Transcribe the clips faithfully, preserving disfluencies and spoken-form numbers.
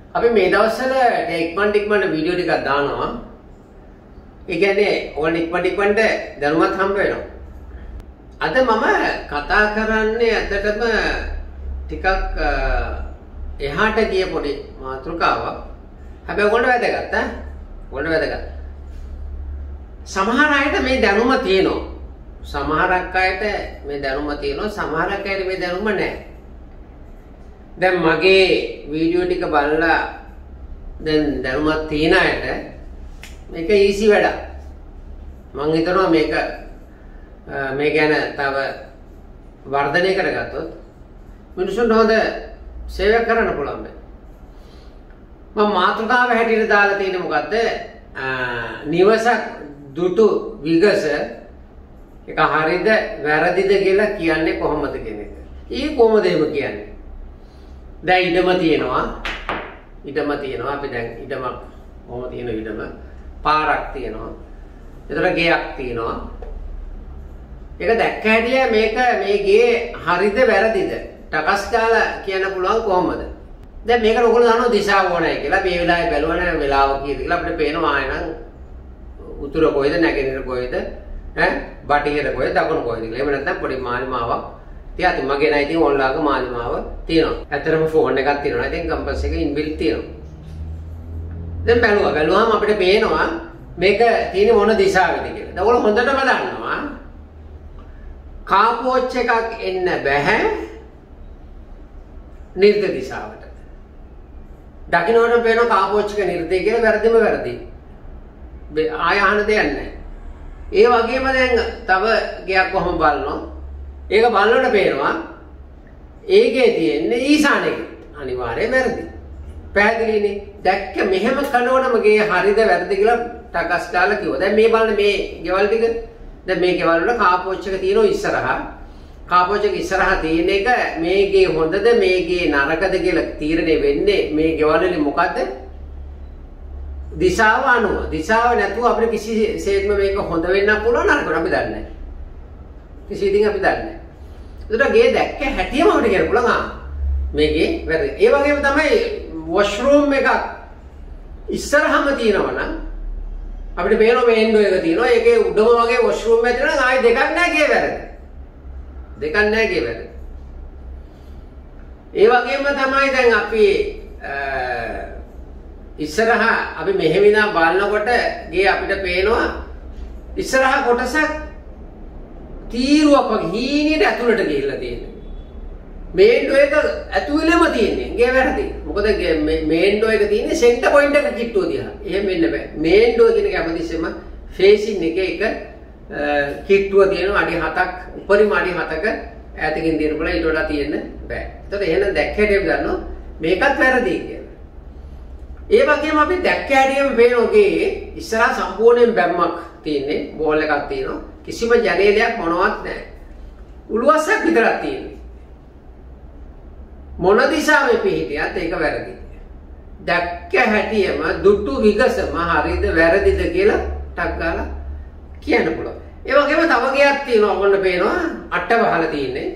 අපි මේ දවස්වල ඉක්මන් ඉක්මන් වීඩියෝ ටිකක් දානවා. ඒ කියන්නේ ඕන ඉක්මන් ඉක්මන්ට දැනුමත් හම්බ වෙනවා. අද මම කතා කරන්නේ ඇත්තටම ටිකක් එහාට ගිය පොඩි මාතෘකාවක්. හැබැයි ඔයගොල්ලෝ වැදගත් ඈ. ඔයගොල්ලෝ වැදගත්. සමහර අයට මේ දැනුම තියෙනවා. සමහරක් අයට මේ දැනුම තියෙනවා. සමහරක් අයට මේ දැනුම නැහැ. දැන් මගේ වීඩියෝ ටික බලලා දැන් දැනුමක් තියෙන අයට මේක ඊසි වැඩක්. මම හිතනවා මේක මේ ගැන තව වර්ධනය කරගත්තොත් මිනිස්සුන්ට හොඳ සේවයක් කරන්න පුළුවන් බෑ. මම මාතෘකාව හැටියට දාලා තියෙන්නේ මොකද්ද? නිවසක් දුටු විගස එක හරියද වැරදිද කියලා කියන්නේ කොහොමද කියන එක. ඊ කොහොමද එහෙම කියන්නේ? දැන් ඉඩම තියෙනවා. ඉඩම තියෙනවා. අපි දැන් ඉඩමක් කොහොම තියෙන ඉඩම පාරක් තියෙනවා. ඒතර ගෙයක් තියෙනවා. ඒක දැක්ක හැටිය මේක මේ ගේ හරිද වැරදිද? ටකස් ගාලා කියන්න පුළුවන් කොහොමද? දැන් මේකට ඔයගොල්ලෝ දන්නවා දිශාව ඕනයි කියලා. මේ වෙලාවේ බැලුවා නම් වෙලාව කීයද කියලා අපිට පේනවා ආයෙනම් උතුර කොයිද නැගෙනහිර කොයිද ඈ බටහිර කොයිද දකුණු කොයිද කියලා. එහෙම නැත්නම් පොඩි මාලිමාවක් තියාති මගේ නයි ඉතින් ඔන්ලාගේ මාලිමාව තියෙනවා. ඇත්තටම ෆෝන් එකක් තියෙනවා. ඉතින් කම්පස් එක ඉන්බිල්ට් තියෙනවා. දැන් බැලුවා බැලුවාම අපිට පේනවා මේක තියෙන්නේ මොන දිශාවෙද කියලා. දැන් ඔයගොල්ලෝ හොඳටම දන්නවා කාපෝච් එකක් එන්න බෑ නිර්ද දිශාවට. දකින්නට පේන කාපෝච් එක නිර්දේ කියලා වැරදිම වැරදි. ආය අහන දෙයක් නැහැ. ඒ වගේම දැන් තව ගයක් කොහොම බලනවා. ඒක බලනකොට පේනවා ඒකේ තියෙන්නේ ඊසානෙක. අනිවාර්යයෙන් වැරදි. පැහැදිලිනේ. දැක්ක මෙහෙම කනවනම ගේ හරිද වැරදිද කියලා ටකස් දාලා කිව්වා. දැන් මේ බලන්න මේ ගෙවල් ටික. දැන් මේ ගෙවල් වල කාපෝච් එක තියෙනවා ඉස්සරහා. කාපෝච් එක ඉස්සරහා තියෙන එක මේගේ හොඳද මේගේ නරකද කියලා තීරණය වෙන්නේ මේ ගෙවල් වලින් මොකද්ද? දිශාව අනුව. දිශාව නැතුව අපිට කිසිසේත්ම මේක හොඳ වෙන්න පුළුවන් නරක අපි දන්නේ නැහැ. කිසිදින් අපි දන්නේ නැහැ. ඒකට ගේ දැක්ක හැටියම අපිට කියන්න පුළුවන් ආ මේකේ වැරදි. ඒ වගේම තමයි වොෂ්රූම් එකක් ඉස්සරහම තියෙනවා නම් අපිට පේනවා මේ එන්ඩෝ එක තියෙනවා. ඒකේ උඩම වගේ වොෂ්රූම් එකක් තියෙනවා. ආයි දෙකක් නැහැ ගේ වැරදි. දෙකක් නැහැ ගේ වැරදි. ඒ වගේම තමයි දැන් අපි ඉස්සරහා අපි මෙහෙම ඉඳන් බලනකොට ගේ අපිට පේනවා ඉස්සරහා කොටසක් තීරුවක් වගේ හීනෙට ඇතුළට ගිහිල්ලා තියෙනවා. මේන්ඩෝ එක ඇතුළෙම තියෙන්නේ. ගේ වැරදි. මොකද මේන්ඩෝ එක තියෙන්නේ සෙන්ටර් පොයින්ට් එක කිට්ටුව දිහා. එහෙම වෙන්න බෑ. මේන්ඩෝ කියන එක හැමතිස්සෙම ෆේසින් එක එක කිට්ටුව තියෙනවා අඩි හතක් උඩරිම අඩි හතක ඈතකින් තියෙන පුළුවන් ඊට වඩා තියෙන්න බෑ. ඒතකොට එහෙනම් දැක්කේට අපි දන්නවා මේකත් වැරදි කියලා. ඒ වගේම අපි දැක්ක හැටියෙම පේනෝගේ ඉස්සරහා සම්පූර්ණයෙන් බැම්මක් තියෙන්නේ බෝල් එකක් තියෙනවා කිසිම ජනේලයක් මොනවත් නැහැ උළුවස්සක් විතරක් තියෙන්නේ මොන දිශාවේ පිහිටියත් ඒක වැරදි දැක්ක හැටියෙම දුටු විගසම හරිද වැරදිද කියලා ටක් ගාලා කියන්න පුළුවන් ඒ වගේම තව ගයක් තියෙනවා ඔයගොල්ලෝ පේනවා අට වහල තියෙන්නේ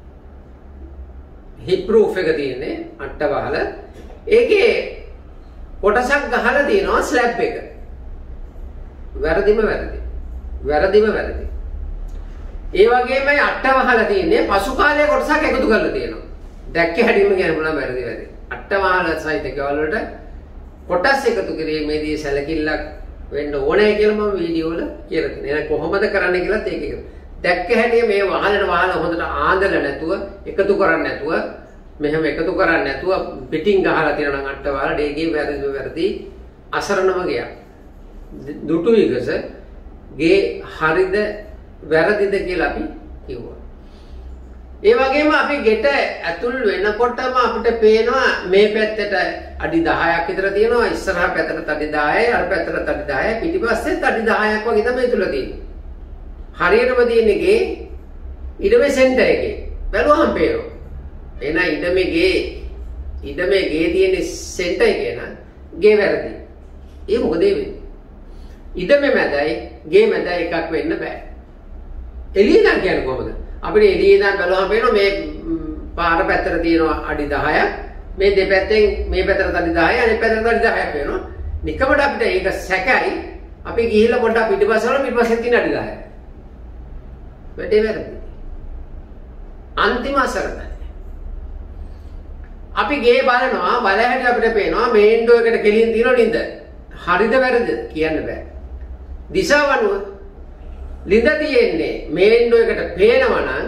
හිප් රූෆ් එක තියෙන්නේ අට වහල ඒකේ කොටසක් ගහලා තියෙනවා ස්ලැබ් එක. වැරදිම වැරදි. වැරදිම වැරදි. ඒ වගේමයි අට වහලා තියෙන්නේ පසු කාලයේ කොටසක් එකතු කරලා තියෙනවා. දැක්ක හැටිම කියන්න පුළුවන් වැරදි වැරදි. අට වහලා සහිත ගෙවල් වලට කොටස් එකතු කිරීමේදී සැලකිල්ලක් වෙන්න ඕනේ කියලා මම වීඩියෝ වල කියලා තියෙනවා. එහෙනම් කොහොමද කරන්න කියලාත් ඒක එක. දැක්ක හැටිය මේ වහලට වහලා හොඳට ආඳලා නැතුව එකතු කරන්නේ නැතුව මෙහෙම එකතු කරන්නේ නැතුව පිටින් ගහලා තියෙනවා නම් අට වහලා ඩේගේ වැරදි වැරදි අසරණම ගියා. දුටු විගස ගේ හරිද වැරදිද කියලා අපි කිව්වා. ඒ වගේම අපි ගෙට ඇතුල් වෙනකොටම අපිට පේනවා මේ පැත්තට අඩි දහයක් විතර තියෙනවා ඉස්සරහා පැත්තට අඩි දහයයි අර පැත්තට අඩි දහයයි පිටිපස්සෙත් අඩි දහයක් වගේ තමයි තුල තියෙන්නේ. හරියටම තියෙන්නේ ගේ ඊටමේ සෙන්ටර් එකේ. බැලුවහම පේනවා. එහෙනම් ඉඩමේ ගේ ඉඩමේ ගේ තියෙන්නේ සෙන්ටර් එකේ නම් ගේ වැරදි. ඒ මොකද ඒ වෙන්නේ? ඉඩමේ මැදයි ගේ මැදයි එකක් වෙන්න බෑ. එළිය නම් කියන්නේ කොහොමද? අපිට එළියේ ඉඳන් බලවහම පේනවා මේ පාර පැත්තට තියෙනවා අඩි දහයක් මේ දෙපැත්තෙන් මේ පැත්තට තඩි දහයයි අනිත් පැත්තට තඩි දහයක් වෙනවා. නිකමට අපිට ඒක සැකයි. අපි ගිහිල්ලා පොඩ්ඩක් පිටිපස්ස වල පිටිපස්සෙන් තියෙන අඩි දහයයි. වැඩේ වැරදි. අන්තිම අසරණයි. අපි ගේ බලනවා බලහැටි අපිට පේනවා මේන් ඩෝ එකට කෙලින් තියෙන ලින්ද. හරිද වැරදිද කියන්න බෑ. දිශාව අනුව ලින්ද තියෙන්නේ මේන් ඩෝ එකට පේනවා නම්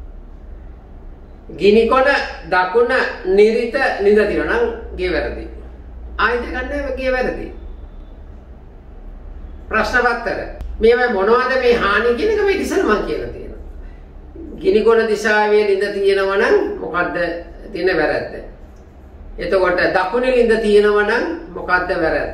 ගිනි කොන දකුණ නිරිත ලින්ද තියෙනවා නම් ගේ වැරදි. ආයෙත් ගන්න ගේ වැරදි. ප්‍රශ්න පත්‍ර මේවා මොනවද මේ හානි කියන එක මේ ඉතින් මම කියලා තියෙනවා. ගිනි කොන දිශාවේ ලින්ද තියෙනවා නම් මොකද්ද තියෙන වැරද්ද? එතකොට දකුණේ ලින්ද තියෙනවා නම් මොකද්ද වැරද්ද?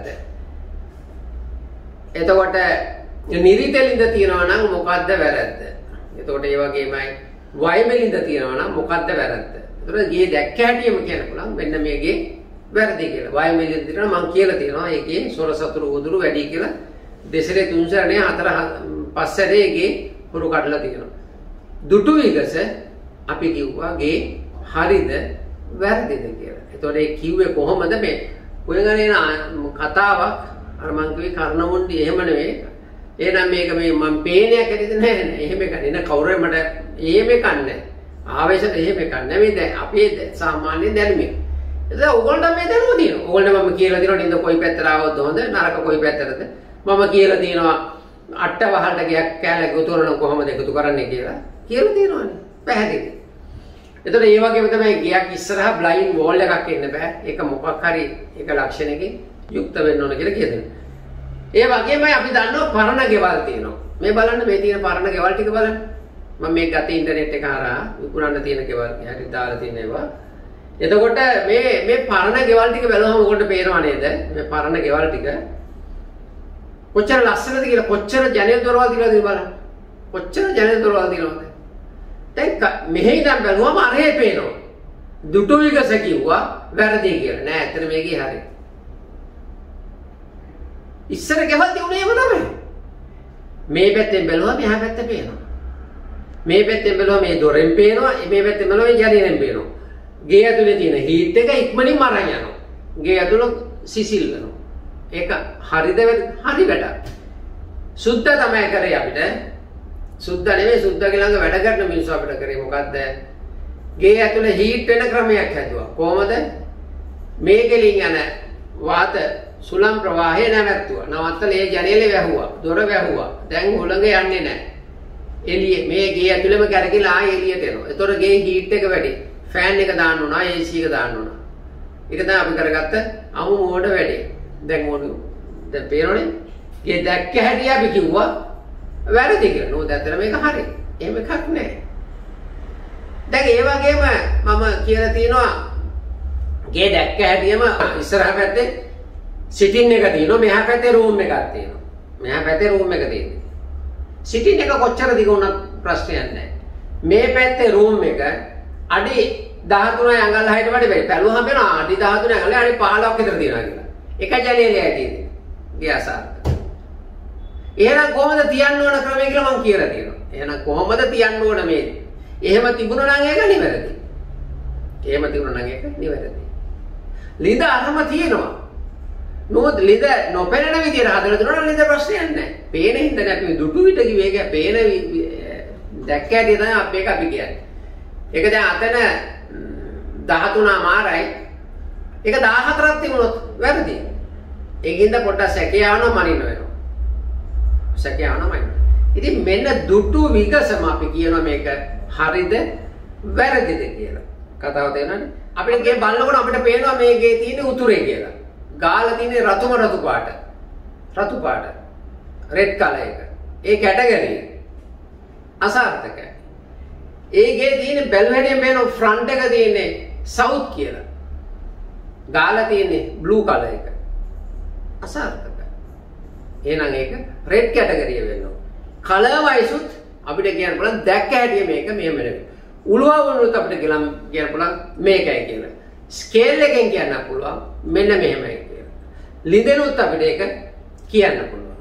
එතකොට නිරිතේ ලින්ද තියෙනවා නම් මොකද්ද වැරද්ද? එතකොට ඒ වගේමයි වයමේ ලින්ද තියෙනවා නම් මොකද්ද වැරද්ද? එතකොට ගේ දැක්ක හැටිම කියන්න පුළුවන් මෙන්න මේකේ වැරදි කියලා. වයමේ ලින්ද තියෙනවා මම කියලා තියෙනවා ඒකේ සොර සතුරු උදුරු වැඩි කියලා දෙසරේ තුන්සරනේ හතර පස්සරේගේ හුරු කඩලා තියෙනවා. දුටු විගස අපි කිව්වා ගේ හරිද වැරදිද කියලා. එතකොට ඒ කිව්වේ කොහොමද මේ ඔයගලේ කතාවක් අර මං කිව්වේ කර්ණමුණ්ඩි එහෙම නෙවෙයි. එහෙනම් මේක මේ මම පේනයක් ඇරිද නැහැ නේ. එහෙම එකනේ නේ කවුරු මට එහෙම එකක් නැහැ. ආවේශයට එහෙම එකක් නෙවෙයි දැන් අපේ සාමාන්‍ය දැනුමේ. එතකොට ඕගොල්ලෝ මේ දැනුම තියෙනවා. ඕගොල්ලෝ මම කියලා දෙනවා නින්ද කොයි පැත්තට ආවොත් හොඳ නරක කොයි පැත්තටද? මම කියලා තියෙනවා අට වහලට ගියක් කැලේ ගොතවන කොහොමද එකතු කරන්නේ කියලා. කියලා තියෙනවනේ. පැහැදිලි. එතකොට ඒ වගේම තමයි ගියක් ඉස්සරහා බ්ලයින්ඩ් වෝල් එකක් එන්න බෑ. ඒක මොකක් හරි එක ලක්ෂණයකින් යුක්ත වෙන්න ඕන කියලා කියදෙන. ඒ වගේමයි අපි දන්නවා පරණ ගෙවල් තියෙනවා. මේ බලන්න මේ තියෙන පරණ ගෙවල් ටික බලන්න. මම මේ ගතේ ඉන්ටර්නෙට් එක හරහා විකුණන්න තියෙන ගෙවල් යටි දාලා තියෙන ඒවා. එතකොට මේ මේ පරණ ගෙවල් ටික බැලුවම ඔයගොල්ලෝ පේනව නේද? මේ පරණ ගෙවල් ටික කොච්චර ලස්සනද කියලා කොච්චර ජනෙල් දොරවල් තියලාද බලන්න. කොච්චර ජනෙල් දොරවල් තියනවද? දැන් මෙහෙ ඉඳන් බැලුවම අරේ පේනවා. දුටු විගස කිව්වා වැරදි කියලා. නෑ ඇත්තට මේකේ හරි. ඉස්සර ගෙවල් තියුණේම තමයි. මේ පැත්තෙන් බැලුවම එහා පැත්ත පේනවා. මේ පැත්තෙන් බැලුවම මේ දොරෙන් පේනවා. මේ පැත්තෙන් බැලුවම මේ ජනෙලෙන් පේනවා. ගේ ඇතුලේ තියෙන හීට් එක ඉක්මනින් මරන් යනවා. ගේ ඇතුළ සිසිල් වෙනවා. ඒක හරිද හරි වැඩක්. සුද්ධ තමයි කරේ අපිට. සුද්ධ නෙමෙයි සුද්ධගේ ළඟ වැඩ කරන මිනිස්සු අපිට කරේ මොකද්ද? ගේ ඇතුලේ හීට් වෙන ක්‍රමයක් හැදුවා. කොහමද? මේ ගෙලින් යන වාත සුළං ප්‍රවාහය නැවැත්තුවා. නවත්තලා ඒ ජනේලේ වැහුවා. දොර වැහුවා. දැන් හොළඟ යන්නේ නැහැ. එළිය මේ ගේ ඇතුලේම කරකිලා ආයෙ එළියට එනවා. ඒතොර ගේ හීට් එක වැඩි. ෆෑන් එක දාන්න ඕන, ඒ සී එක දාන්න ඕන. ඒක තමයි අපි කරගත්ත අමු මෝඩ වැඩේ. දැන් ඕන දැන් පේනවනේ. ගේ දැක්ක හැටි අපි කිව්වා වැරදි කියලා. නෝ දැන් මේක හරි. එහෙම එකක් නැහැ. දැන් ඒ වගේම මම කියලා තියෙනවා ගේ දැක්ක හැටිම ඉස්සරහ පැත්තේ සිටින් එක තියෙනවා. මෙහා පැත්තේ රූම් එකක් තියෙනවා. මෙහා පැත්තේ රූම් එක තියෙනවා. සිටින් එක කොච්චර දිග වුණත් ප්‍රශ්නයක් නැහැ. මේ පැත්තේ රූම් එක අඩි දහතුනයි අඟල් හයට වඩා වෙයි. බැලුවහම වෙනවා අඩි දහතුනයි අඟල් අඩි පහළොවක් විතර තියෙනවා කියලා. එක ජනේලේ ඇටියෙන්නේ. ගේ අසාර්ථක. එහෙනම් කොහොමද තියන්න ඕන ක්‍රමය කියලා මම කියලා තියෙනවා. එහෙනම් කොහොමද තියන්න ඕන මේ? එහෙම තිබුණා නම් ඒක නිවැරදි. එහෙම තිබුණා නම් ඒක නිවැරදි. ලිඳ අරම තියෙනවා. නෝත් ලිඳ නොපෙනෙන විදියට හදලා දුන්නා නම් ලිඳ ප්‍රශ්නයක් නැහැ. පේන හින්දා අපි දුටු විට කිව්වේ ඒක පේන දැක්ක හැටි තමයි අපි එක අපි කියන්නේ. ඒක දැන් අතන දහතුන මාරයි. ඒක දහහතරක් තිබුණොත් වැරදි. ඒකින්ද පොඩ්ඩක් සැකේ ආවම මනින්න වෙනවා. සැකේ ආවම මනින්න. ඉතින් මෙන්න දුටු විගසම අපි කියනවා මේක හරිද වැරදිද කියලා. කතාව තේරෙනවද? අපිට ගේ බලනකොට අපිට පේනවා මේ ගේ තියෙන උතුරේ කියලා. ගාලා තියෙන රතුම රතු පාට. රතු පාට. රෙඩ් කලර් එක. ඒ කැටගරි අසාර්ථකයි. ඒ ගේ තියෙන බැලුවැඩියෙන් මේන ෆ්‍රන්ට් එක තියෙන්නේ සවුත් කියලා. ගාලා තියෙන්නේ බ්ලූ කලර් එක. අසාර්ථකයි. එහෙනම් ඒක රෙඩ් කැටගරිය වෙන්න ඕන. කලර් වයිසුත් අපිට කියන්න පුළුවන් දැක්ක හැටි මේක මෙහෙම නෙවෙයි. උළුවා වුණොත් අපිට කියන්න කියන්න පුළුවන් මේකයි කියලා. ස්කේල් එකෙන් කියන්න පුළුවන් මෙන්න මෙහෙමයි කියලා. ලිඳෙනුත් අපිට ඒක කියන්න පුළුවන්.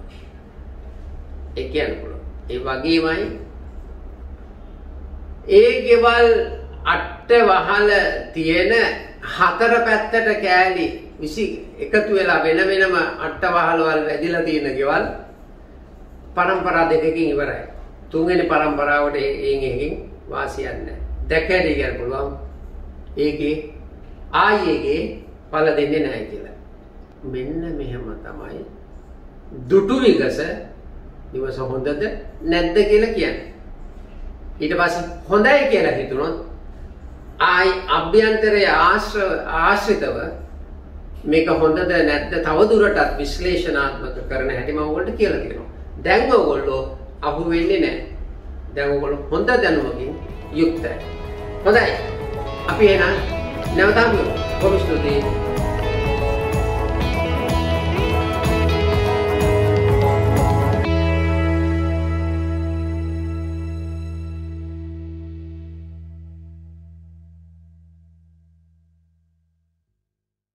ඒ කියන්න පුළුවන්. ඒ වගේමයි ඒ ගෙවල් අට වහල තියෙන හතර පැත්තට කෑලි විසි එකතු වෙලා වෙන වෙනම අට්ටවහලවල් වැදිලා තියෙන ගෙවල් පරම්පරා දෙකකින් ඉවරයි. තුන්වෙනි පරම්පරාවට එයින් එකකින් වාසියක් නැහැ. දැකලා ඉගෙන පුළුවන්. ඒකේ ආයේගේ පළ දෙන්නේ නැහැ කියලා. මෙන්න මෙහෙම තමයි දුටු විගස නිවස හොඳද නැද්ද කියලා කියන්නේ. ඊට පස්සේ හොඳයි කියලා හිතුනොත් ආයි අභ්‍යන්තරයේ ආශ්‍රිතව මේක හොඳද නැද්ද තව දුරටත් විශ්ලේෂණාත්මක කරන හැටි මම ඔයගොල්ලන්ට කියලා දෙනවා. දැන් ඔයගොල්ලෝ අහු වෙන්නේ නැහැ. දැන් ඔයගොල්ලෝ හොඳ දැනුමකින් යුක්තයි. හොඳයි. අපි එන නැවතත් කොහොමද